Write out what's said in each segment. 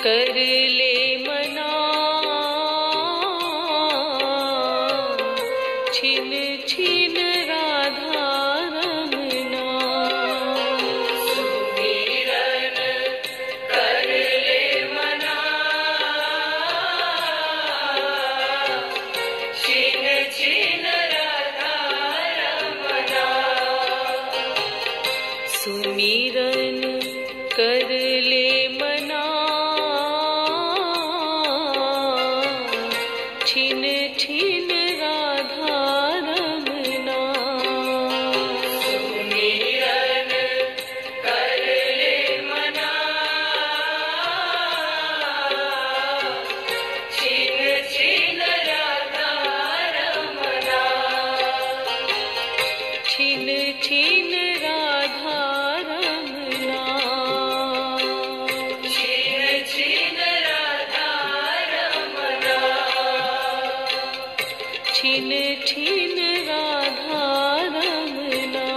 कर ले मना, छिन छिन राधा रमना। सुमिरन कर ले मना, छिन छिन राधा रमना। सुमिरन कर ले मना, छिन छिन राधा रमना। सुमिरन कर ले मना, छिन छिन राधा रमना। छिन छिन राधा रमना। छिन छिन राधा रमना। छिन छिन राधा रमना।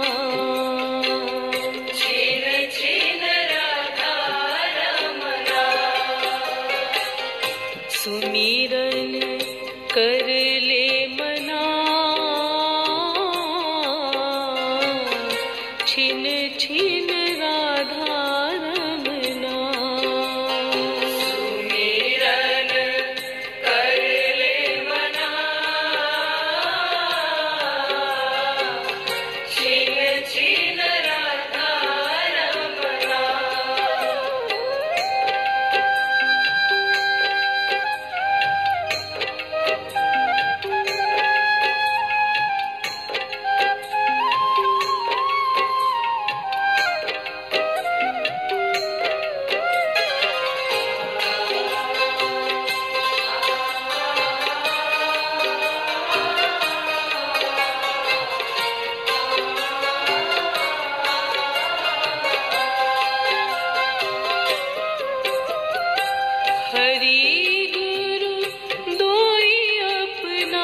छिन छिन राधा रमना। सुमिरन कर ले मना, छिन छिन राधा रमना। सुमिरन कर ले मना, छिन छिन राधा रमना। हरि गुरु दोई अपना,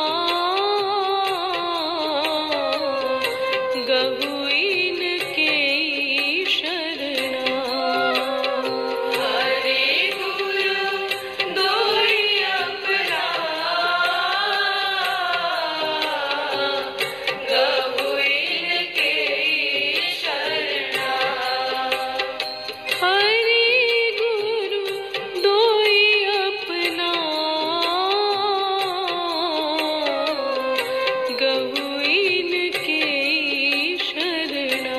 गहु इनके शरणा। हरि गुरु दोई अपना, गहु इनके शरणा। हरि गुरु दोई अपना, गहु इनके शरणा।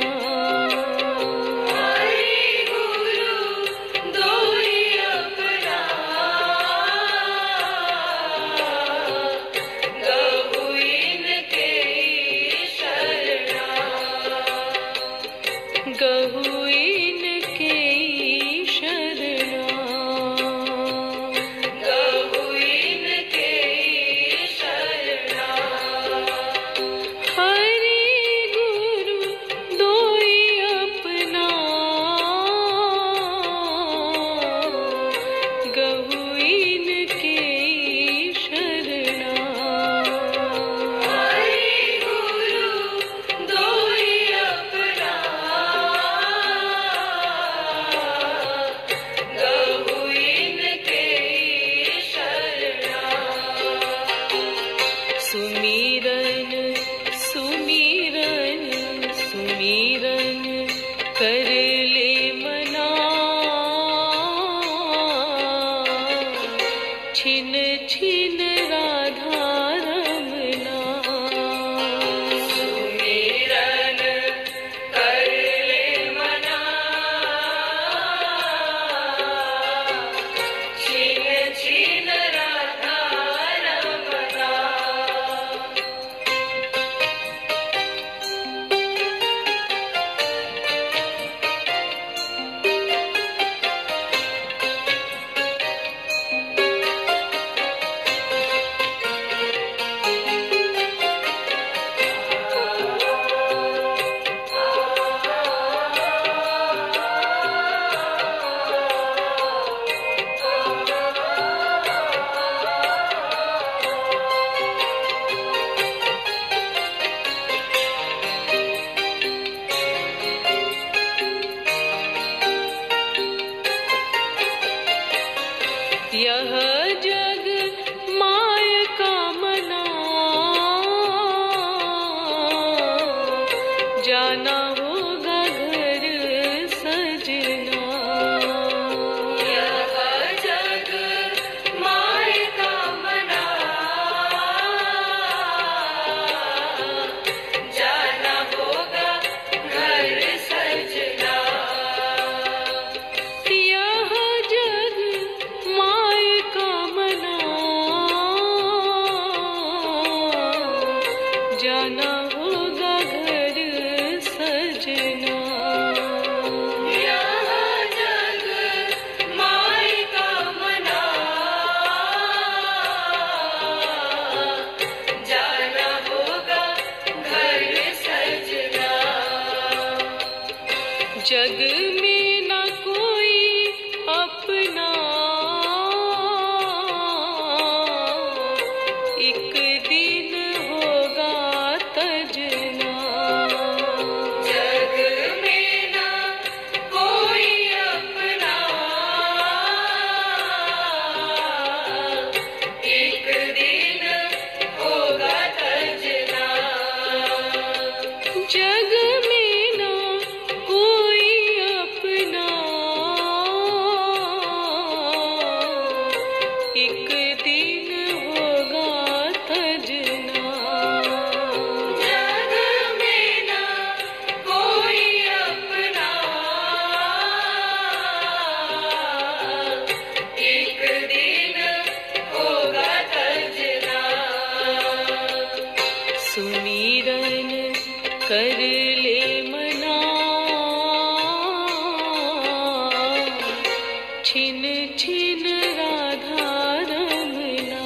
हरि गुरु दोई अपना, गहु इनके शरणा। गहु इनके शरणा। गहु इनके शरणा। हरि गुरु दोई अपना, गहु इनके शरणा। हरि गुरु दोई अपना, गहु इनके शरणा। सुमिरन सुमिरन सुमिरन कर ले मना, छिन छिन राधा रमना। सुमिरन कर ले मना, छिन छिन राधा रमना। जाना होगा घर सजना। यह जग माय का मना, जाना होगा घर सजना। यह जग माय का मना, जाना होगा घर सजना। यह जग माय का मना, जाना होगा घर सजना। जग में न कोई अपना, एक दिन होगा तजना। जग में न कोई अपना, एक दिन होगा तजना। जग में न कोई अपना, एक दिन होगा तजना। जग में न कोई अपना, एक दिन होगा तजना। सुमिरन कर ले मना, छिन छिन राधा रमना।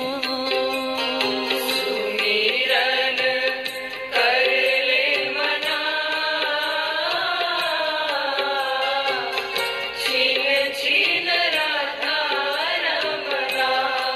सुमिरन कर ले मना, छिन छिन राधा रमना।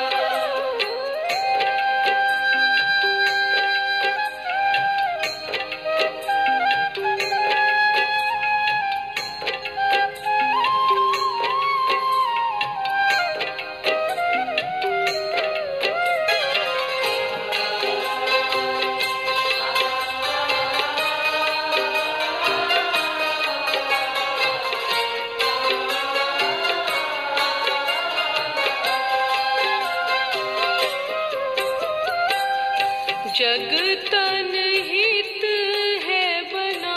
जग तन हित है बना,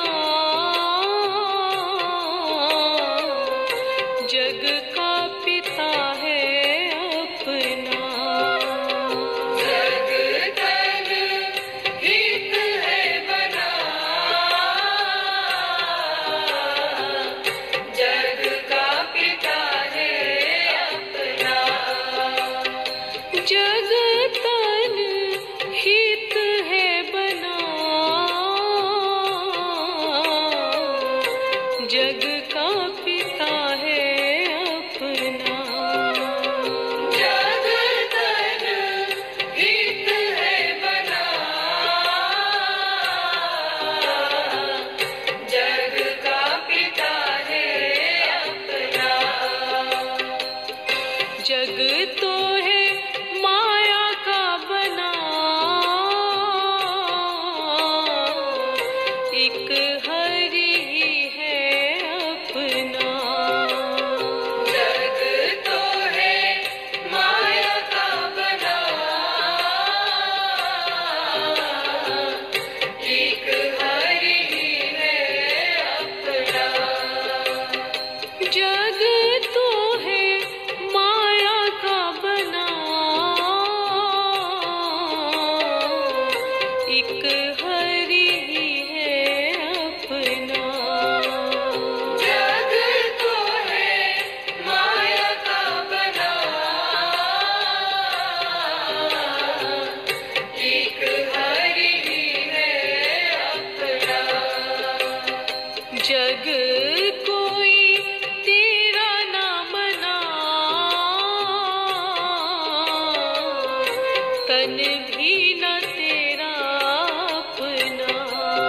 जग का पिता है अपना। जग तन हित है बना, जग का पिता है अपना। जग तन हित है बना, जग का पिता है अपना। जग तन हित है बना, जग का पिता है अपना। जग तो है माया का बना, एक हरि ही है अपना। जग तो है माया का बना, एक हरि ही है अपना। जग तो है माया का बना, एक हरि ही है अपना। जग तो है माया का बना, एक हरि ही है अपना। जग कोई तेरा ना मना, तन भी न तेरा अपना।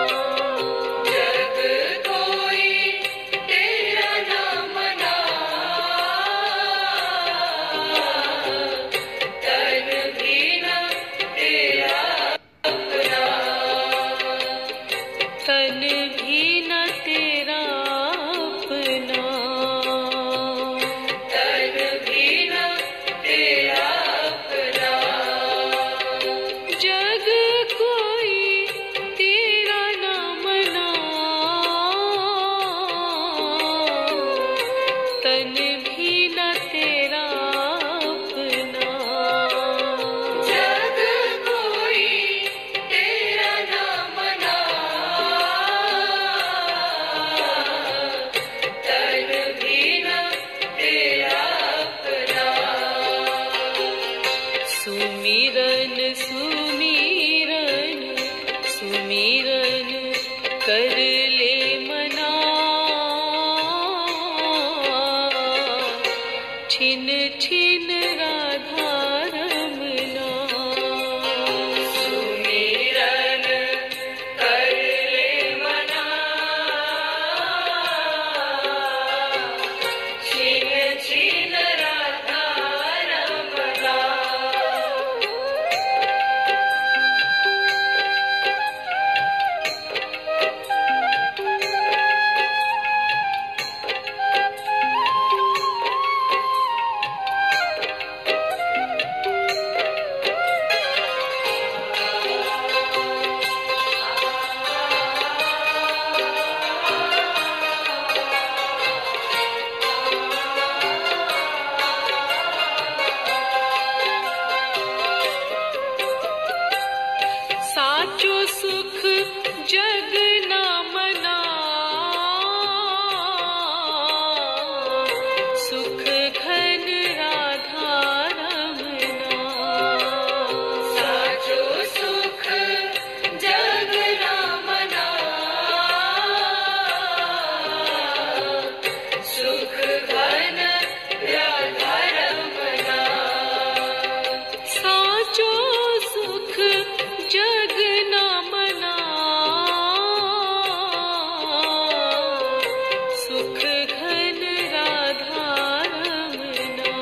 जग ना मना, सुख घन राधा रमना। साचो सुख जग ना मना, सुख घन राधा रमना। साचो सुख जग ना मना, सुख घन राधा रमना।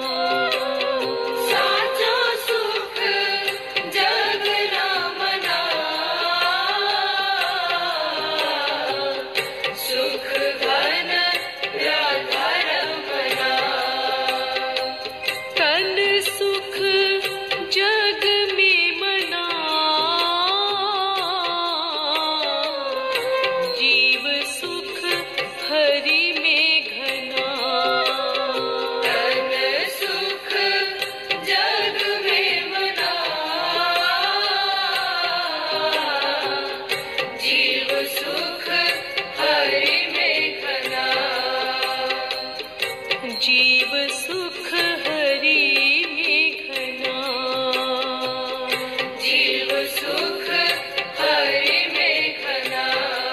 साचो सुख जग ना मना, सुख घन राधा रमना। तन सुख जग में मना, जीव सुख हरि में घना। तन सुख जग में मना, जीव सुख हरि में घना। जीव सुख हरि में घना, जीव सुख हरि में घना।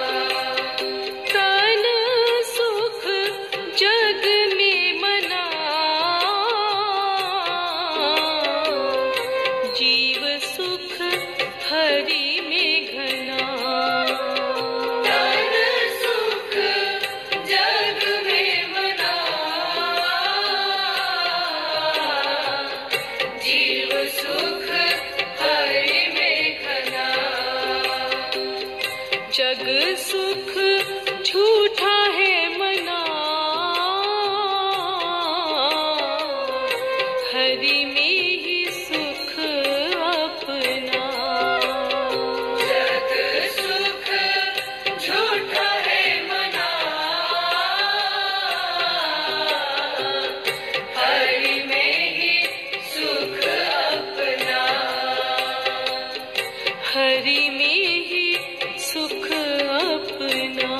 तन सुख जग में मना, जीव सुख हरि में घना। तन सुख जग में मना, जीव सुख हरि में घना। जग सुख झूठा है मना, हरि में ही सुख अपना। जग सुख झूठा है मना, हरि में ही सुख अपना। हरि में ही सुख अपना।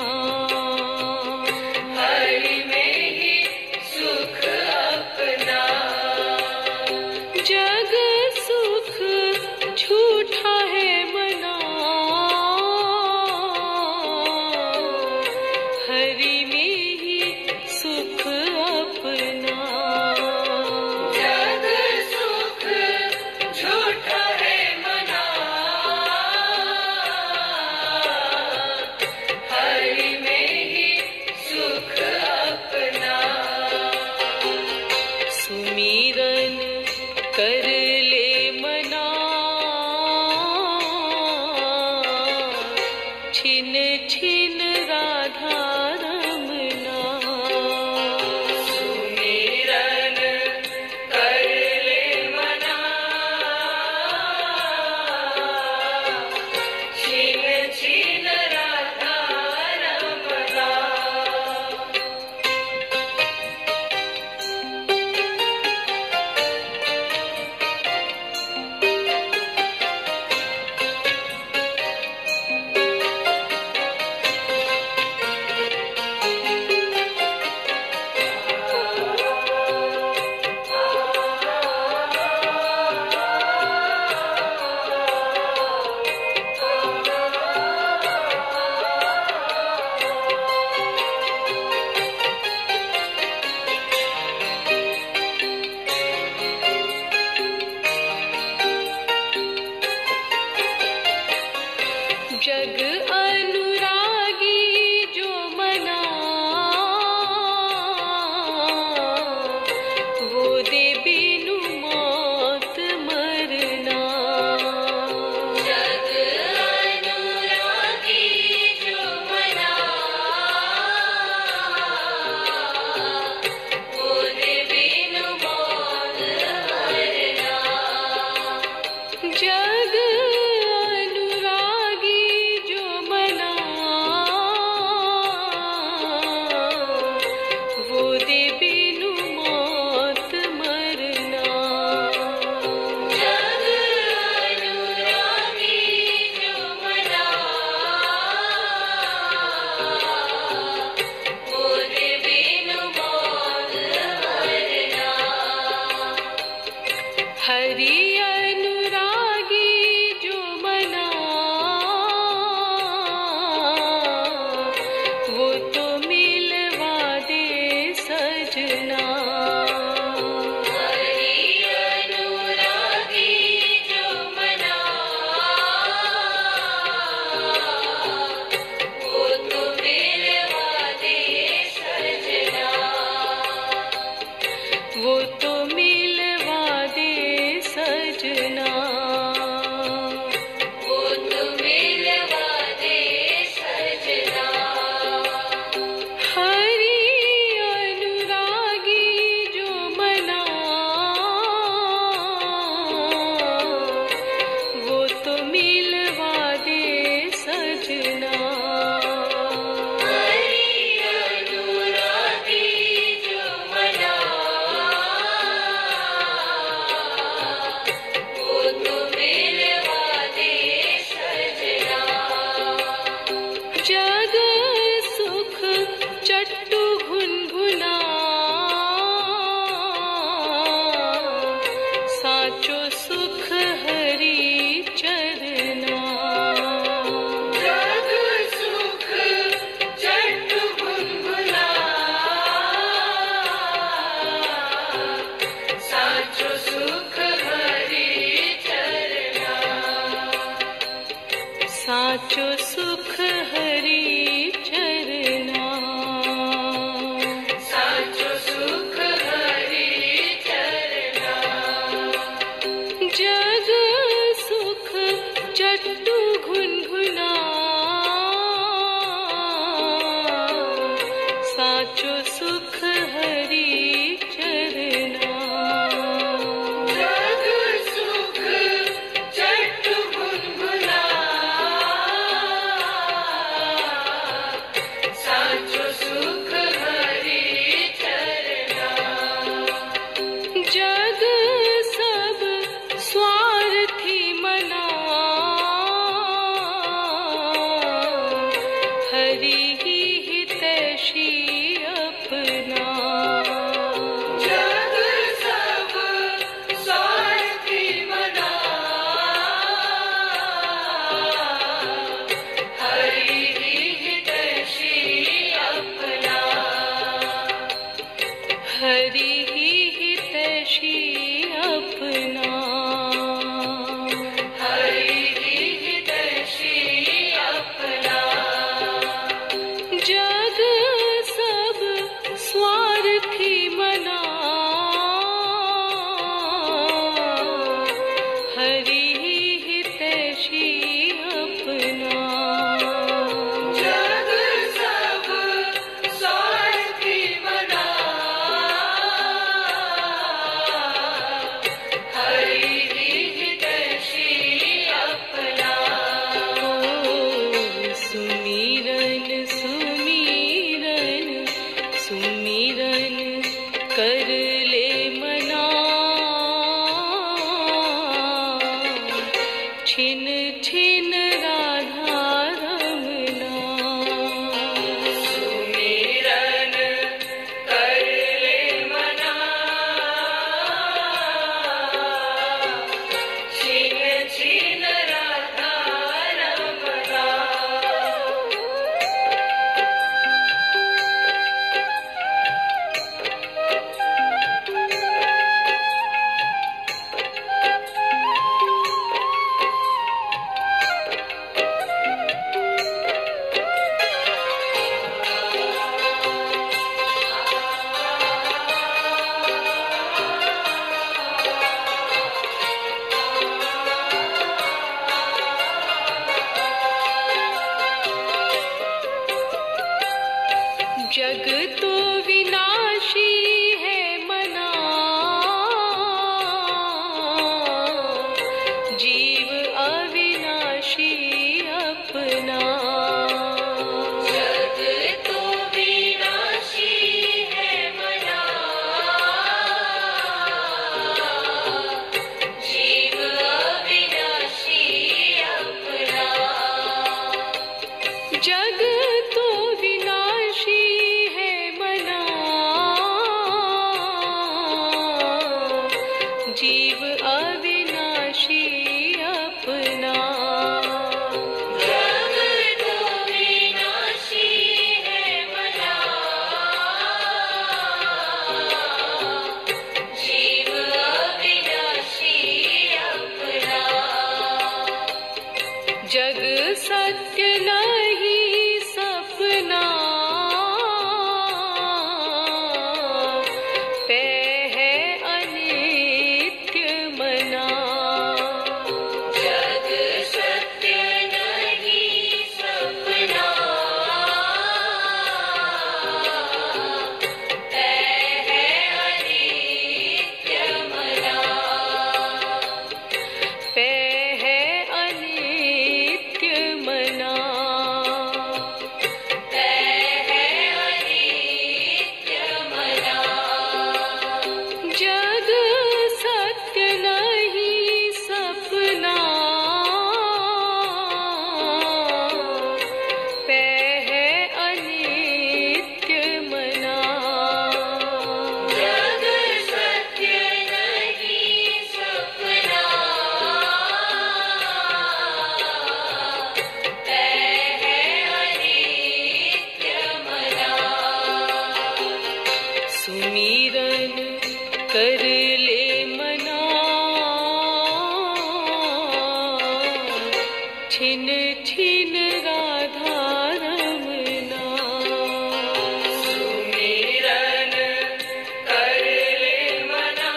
हरि में ही सुख अपना। जग सुख झूठा है मना, हरि में ही सुख अपना। जग सुख झूठा है मना, हरि में ही सुख अपना। सुमिरन कर ले मना, छिन छिन राधा रमना। सुमिरन कर ले मना, छिन छिन राधा रमना। जग अनुरागी जो मना, वो दे बिनु मौत मरना। जग अनुरागी जो मना, वो दे बिनु मौत मरना। जग अनुरागी जो मना, साचो सुख हरि चरना, साचो सुख हरि चरना। जग सुख चट्टू घुनघुना, साचो सुख हरि चरना। जग सुख चट्टू घुनघुना, साचो सुख हरि चरना। जग सब स्वार्थी मना, हरि ही हितैषी अपना। जग सब स्वार्थी मना, हरि ही हितैषी अपना। हरि ही हितैषी अपना। हरि ही हितैषी अपना। जग सब स्वार्थी मना, हरि ही हितैषी अपना। जग सब स्वार्थी मना, हरि ही हितैषी अपना। सुमिरन सुमिरन सुमिरन कर ले मना, छिन छिन राधा रमना। सुमिरन कर ले मना, छिन छिन राधा रमना। जग तो विनाशी है मना, जीव अविनाशी अपना। जग तो विनाशी है मना, जीव अविनाशी अपना। जग तो विनाशी है मना, जीव अविनाशी अपना। जग तो विनाशी है मना, जीव अविनाशी अपना। जग सत्य नहीं सपना, पे है अनित्य मना। जग सत्य नहीं सपना, पे है अनित्य मना। पे है अनित्य मना। पे है अनित्य मना। जग सत्य नहीं सपना, पे है अनित्य मना। जग सत्य नहीं सपना, पे है अनित्य मना। सुमिरन कर ले मना, छिन छीन राधा रमना। सुमिरन कर ले मना,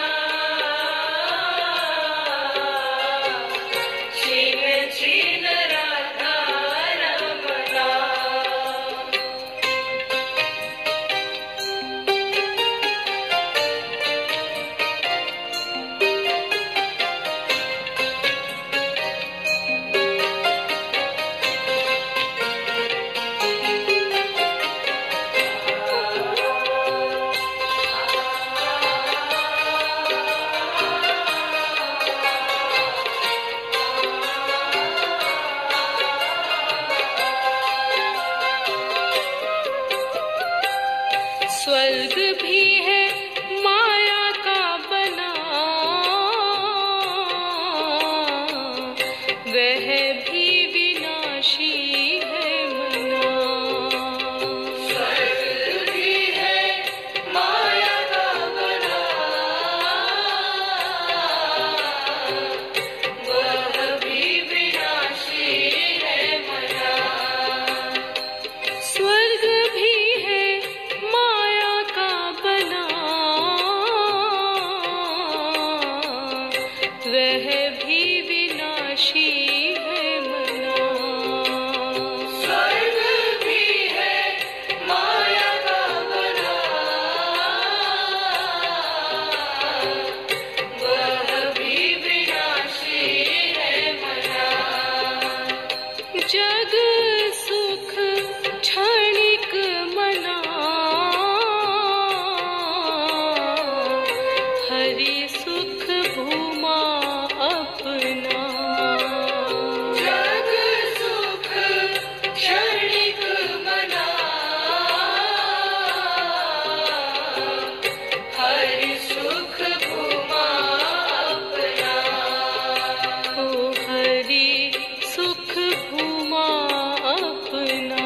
छीन छीन राधा रमना। स्वर्ग भी है माया का बना, वह भी विनाशी है मना। स्वर्ग भी है माया का बना, वह भी विनाशी है मना। स्वर्ग भी है माया का बना, वह भी विनाशी है मना। स्वर्ग भी है माया का बना, वह भी विनाशी है मना। जग सुख क्षणिक मना, हरि सुख भूमा अपना। जग सुख क्षणिक मना, हरि सुख भूमा अपना। ओ हरि सुख भूमा अपना।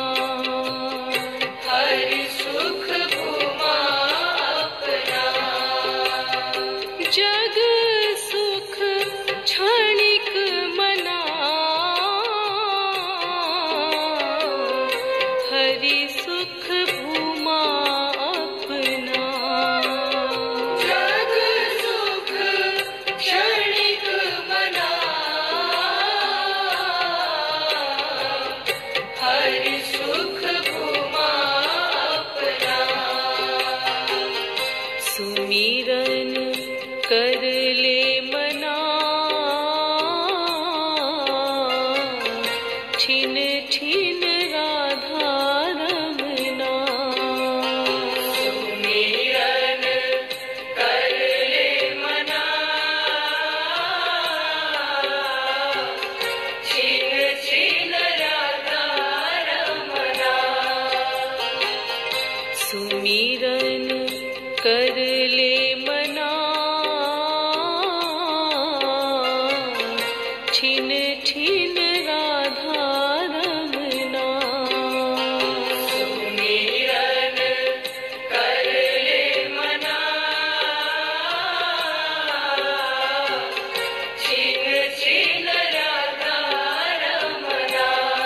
हरि सुख भूमा अपना। जग सुख क्षणिक मना, हरि सुख भूमा अपना। जग सुख क्षणिक मना, हरि सुख भूमा अपना। सुमिरन कर ले मना, छिन छिन राधा रमना। सुमिरन कर ले मना, छीन छीन राधा रमना। सुमिरन कर ले मना, छिन छिन राधा रमना। सुमिरन कर ले मना, छीन छीन राधा रमना।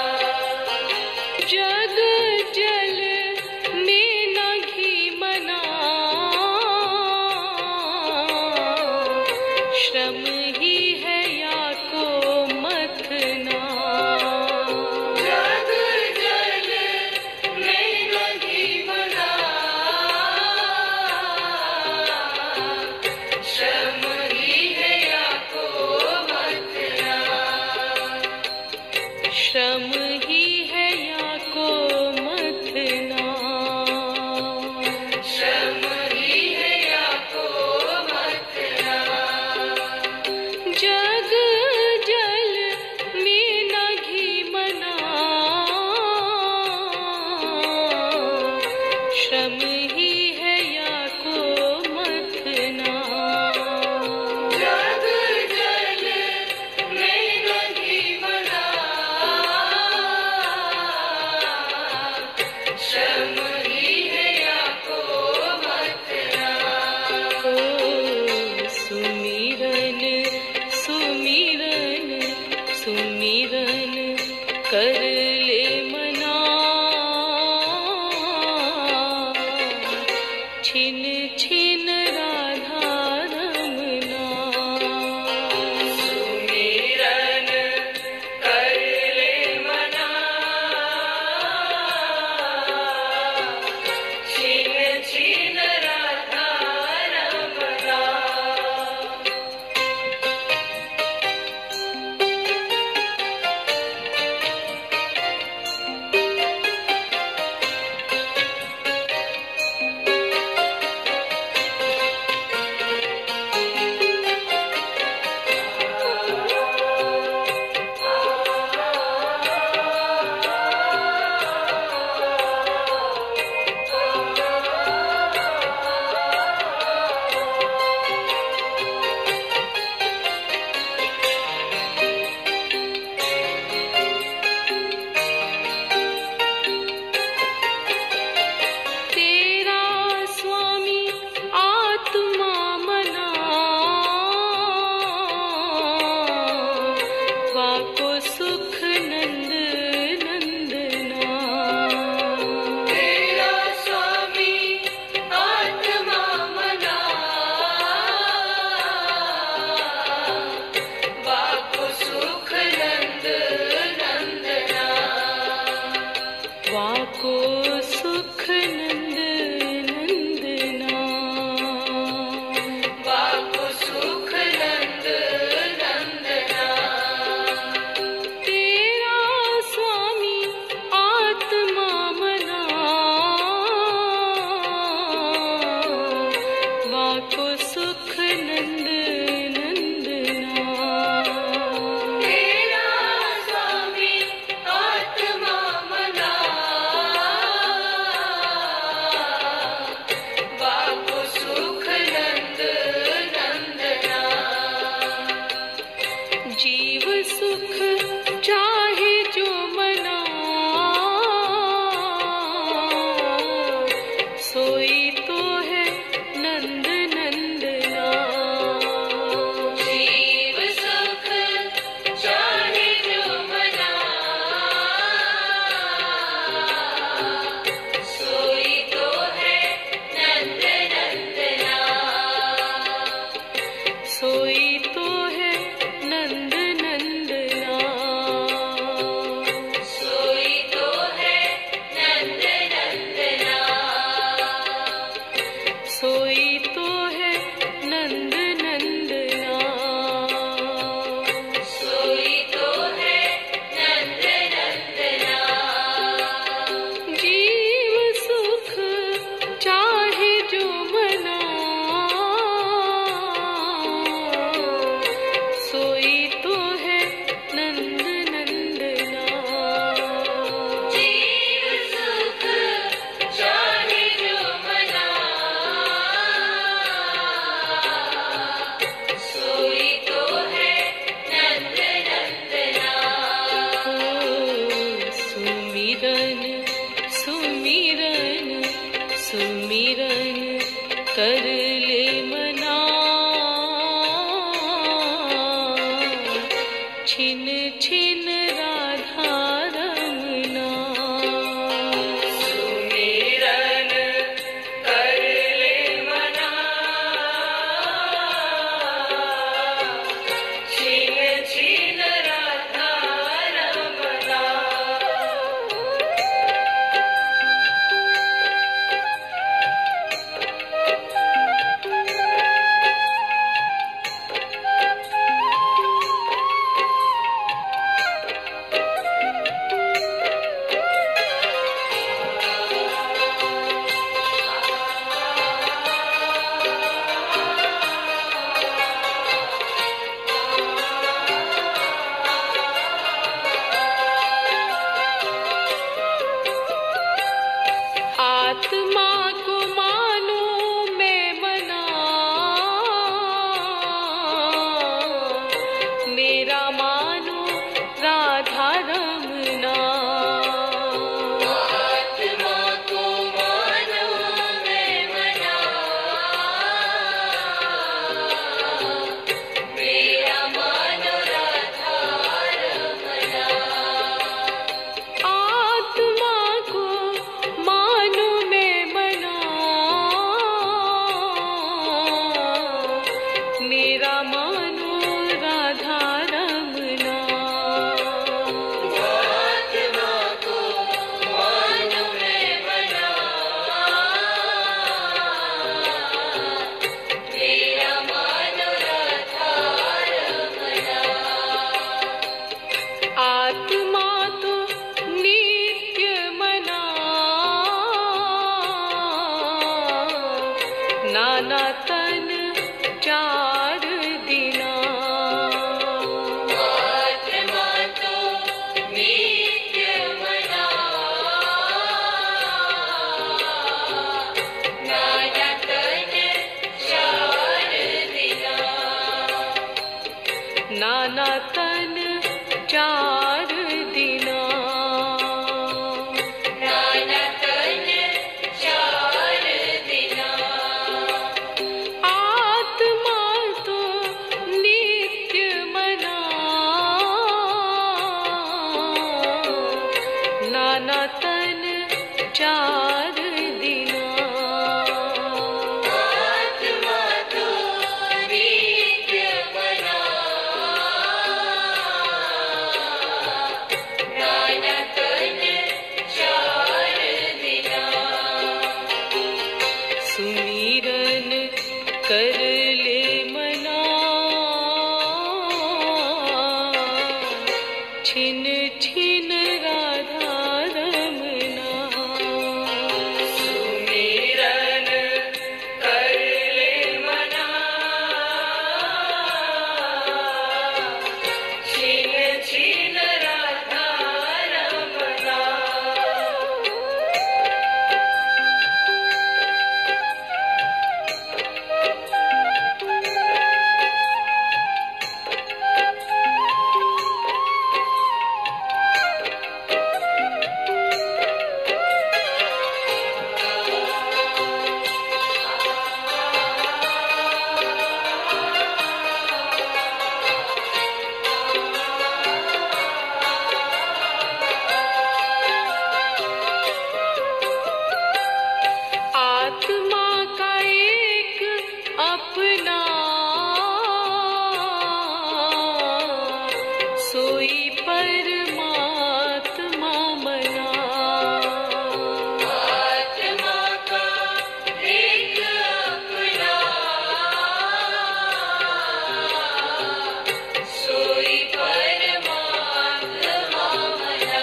जग जल में न घी मना, श्रम ही है या को मथना। जग जल में नहीं बना, श्रम ही है या को मथना। श्रम ही है या को मथना। श्रम ही है या को मथना। जग जल में न घी मना, श्रम ही है या को मथना। जग जल में नहीं बना, कर ले मना, छिन छिन राधा रमना। सुमिरन कर ले मना, छिन छिन राधा रमना। तेरा स्वामी आत्मा मना, वाको सुख नंद नंदना। तेरा स्वामी आत्मा मना, वाको सुख नंद नंदना। वाको सुख नंद नंदना। वाको सुख नंद नंदना। तेरा स्वामी आत्मा मना, वाको सुख नंद नंदना। तेरा स्वामी आत्मा मना, वाको सुख नंद नंदना। जीव सुख चाहे जो मना, सोई तो है नंद नंदना। जीव सुख चाहे जो मना, सोई तो है नंद नंदना। सोई तो है नंद नंदना। सोई तो है नंद नंदना। सोई तो है नंद नंदना। सोई तो है नंद नंदना। जीव सुख चाहे जो मना, सोई तो है नंद नंदना। जीव सुख चाहे जो मना, सोई तो है नंद नंदना। सुमिरन सुमिरन सुमिरन कर ले मना, छिन छिन राधा रमना। सुमिरन कर ले मना, छिन छिन राधा रमना। आत्मा को मानो मैं मना, मेरा मानो राधा रमना। आत्मा को मानो मैं मना, मेरा मानो राधा रमना। जाना तन चार दिना आत्मा तो नित्य बना जाना तन चार दिना सुमिरन कर ले मना छिन छिन राधा रमना सुमिरन कर ले मना छिन छिन राधा रमना आत्मा का एक अपना सोई परमात्मा मना आत्मा का एक अपना सोई परमात्मा मना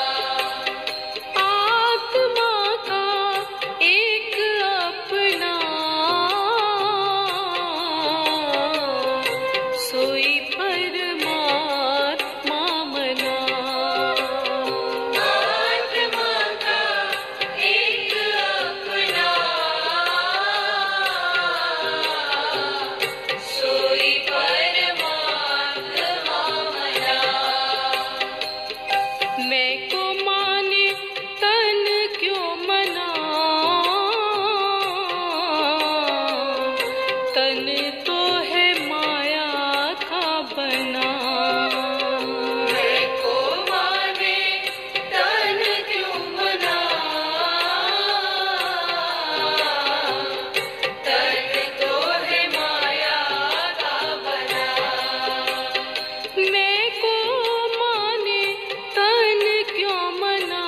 आत्मा का एक अपना सोई परमात्मा मना आत्मा का एक अपना सोई परमात्मा मना मैं को माने तन क्यों मना तन तो है माया का बना मैं को माने तन क्यों मना तन तो है माया का बना मैं को माने तन क्यों मना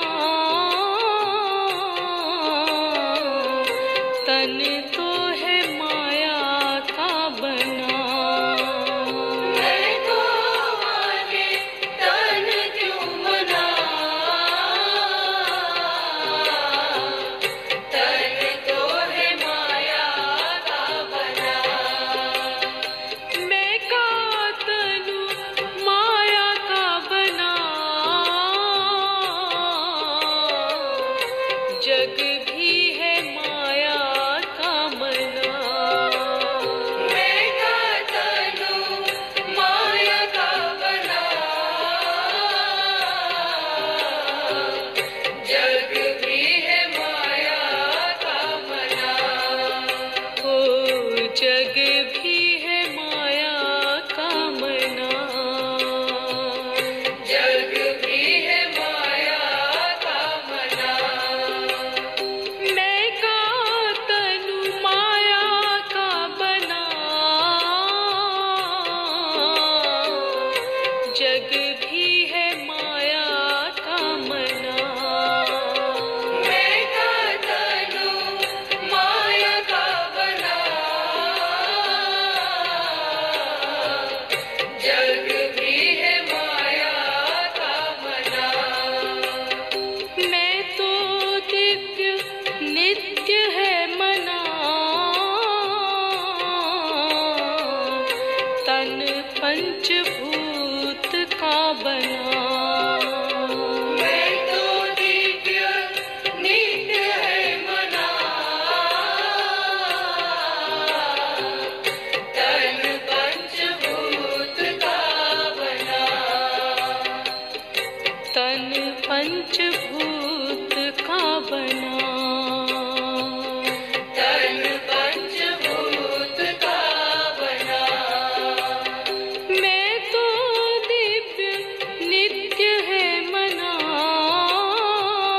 तन तो है माया का बना मैं को माने तन क्यों मना तन तो है माया का बना मैं का तनु माया का बना जग भी है माया का मना मैं का तनु माया का बना जग भी है माया का बना ओ जग भी है माया का मना जग भी है माया का बना मैं का तनु माया का बना जग भी है माया का मना मैं का तनु माया का बना जग भी है माया का बना मैं तो दिव्य नित्य है मना तन पंचभूत का बना मैं तो दिव्य नित्य है मना तन पंचभूत का बना तन पंचभूत का बना तन पंचभूत का बना मैं तो दिव्य नित्य है मना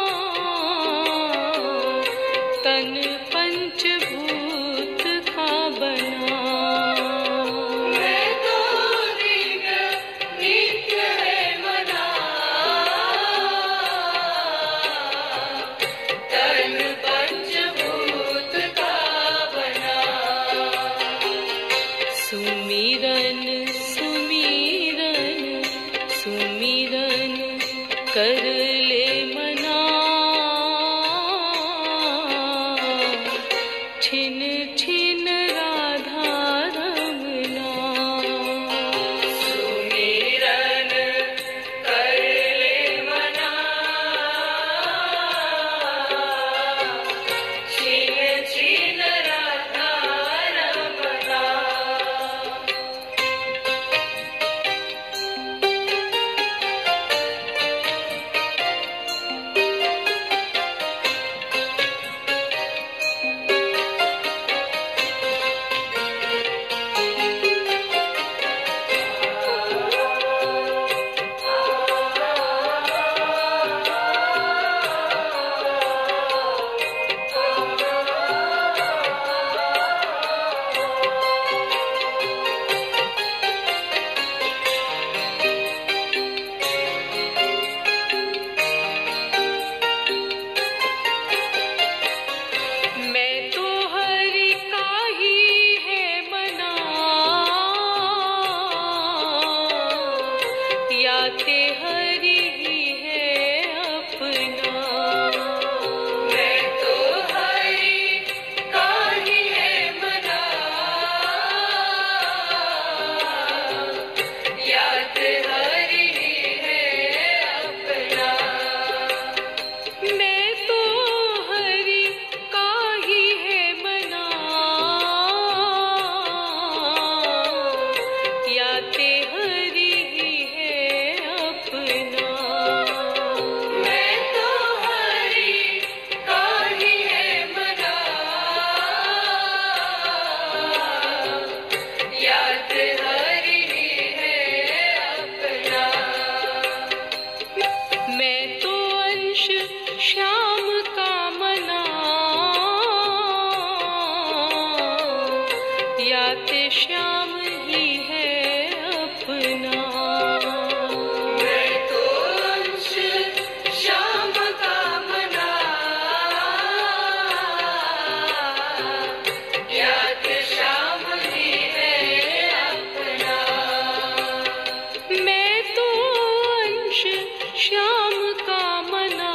श्याम का मना, याते श्याम ही है अपना। मैं तो अंश श्याम का मना, याद श्याम ही है अपना। मैं तो अंश श्याम का मना,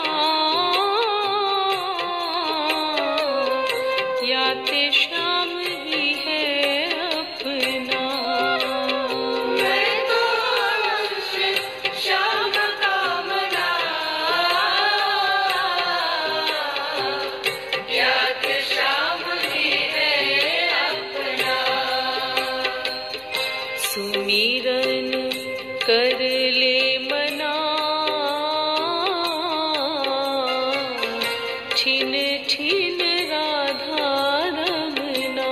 याते श्याम ही है अपना। मैं तो अंश श्याम का मना, याद श्याम ही है अपना। सुमिरन कर ले मना, छिन छिन राधा रमना।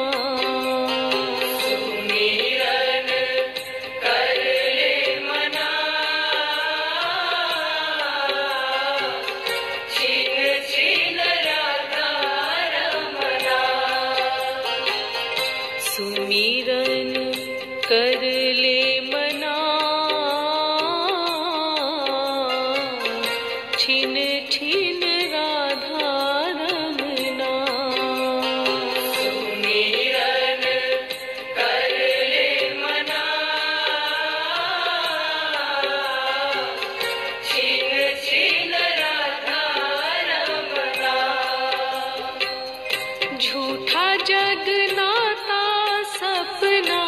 सुमिरन कर ले मना, छिन छिन राधा रमना। सुमिरन कर ले मना, छिन छिन राधा रमना। सुमिरन कर ले मना, छिन छिन राधा रमना। झूठा जगनाता सपना,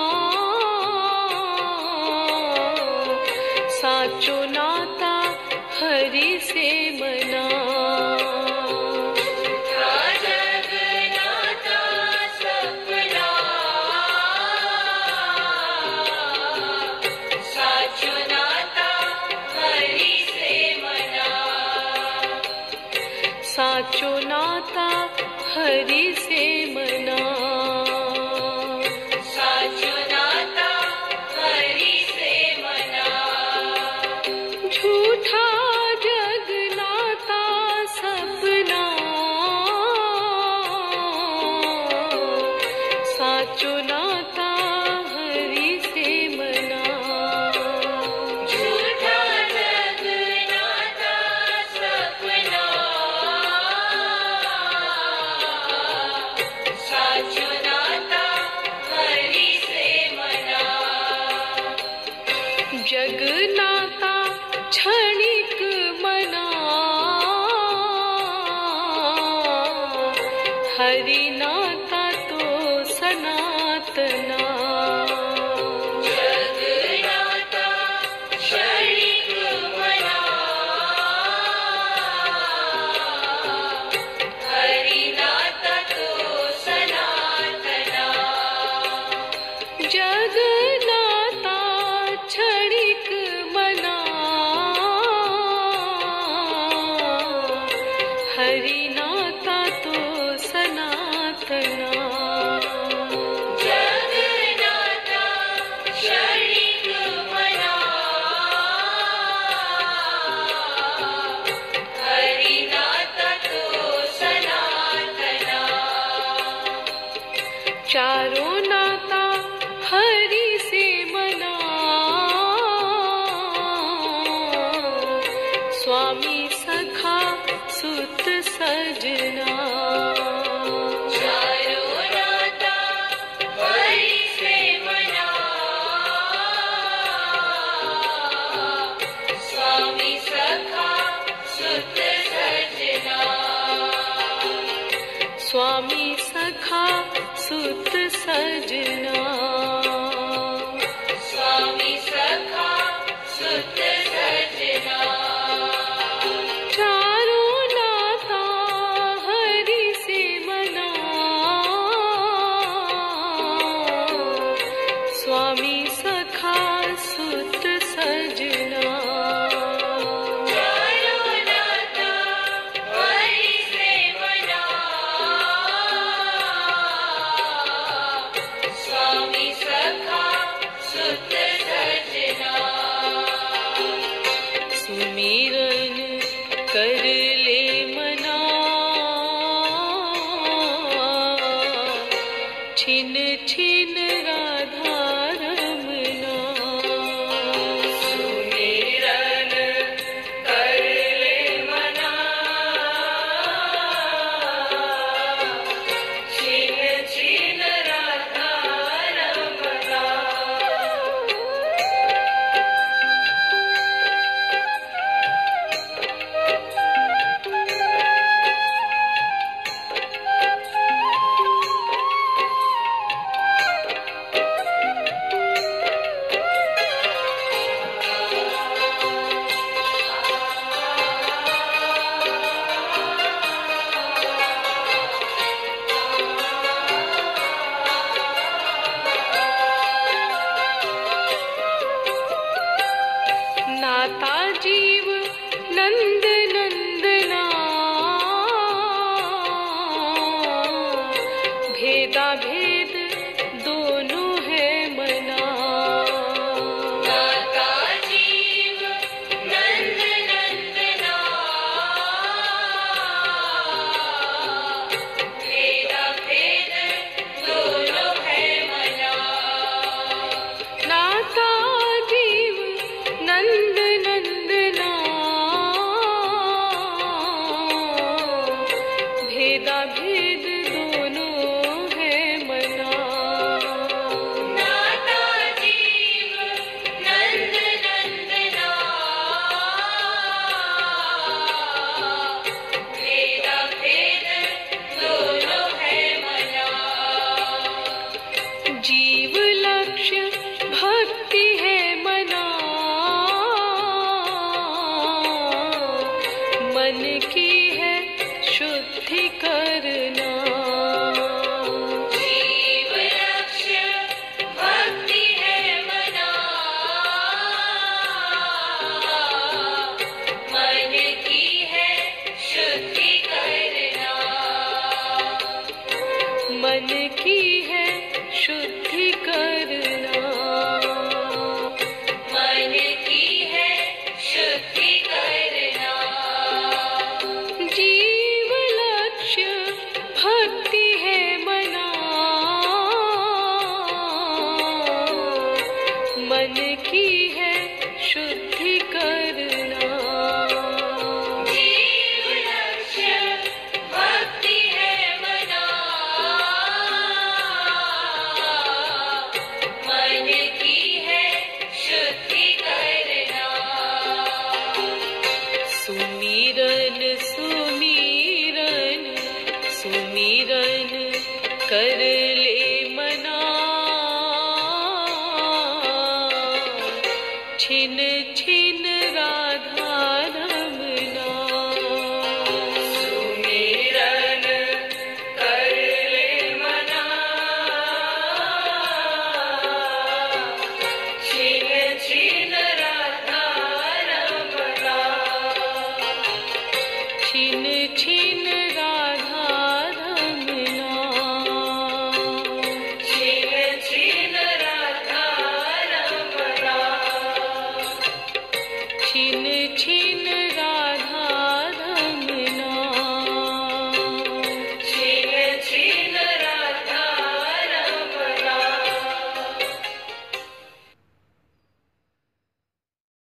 साचो नाता हरि से मना। झूठा जगनाता सपना, साचो नाता हरि से मना। साचो नाता हरि से मना। साचो नाता हरि से मना। झूठा जगनाता सपना, साचो नाता हरि से मना। झूठा जगनाता सपना, साचो नाता हरि से मना। जगनाता क्षणिक मना, हरि नाता तो सनातना। जगनाता क्षणिक मना, हरि नाता तो सनातना। जगनाता क्षणिक मना, हरि नाता तो सनातना। जगनाता क्षणिक मना, हरि नाता तो सनातना। चारों नाता हरि से मना, स्वामी सखा सुत सज कर ले मना, छिन छिन राधा रमना। सुमिरन कर ले मना, छिन छिन राधा रमना। नाता जीव नंद नंदना, भेदा भेद दोनों है मना। नाता जीव नंद नंदना, भेदा भेद दोनों है मना। नाता जीव नंद नंदना, भेदा भेद दोनों है मना। नाता जीव नंद नंदना, भेदा भेद दोनों है मना। जीव लक्ष्य भक्ति है मना, मन की है शुद्धि करना। जीव लक्ष्य भक्ति है मना, मन की है शुद्धि करना। मन की है शुद्धि करना। मन की है शुद्धि करना। जीव लक्ष्य भक्ति है मना, मन की है शुद्धि करना। जीव लक्ष्य भक्ति है मना, मन की है शुद्धि करना। सुमिरन सुमिरन सुमिरन कर ले मना, छिन छिन राधा रमना। सुमिरन कर ले मना, छिन छिन राधा रमना। छिन छिन राधा रमना। छिन छिन राधा रमना। छिन छिन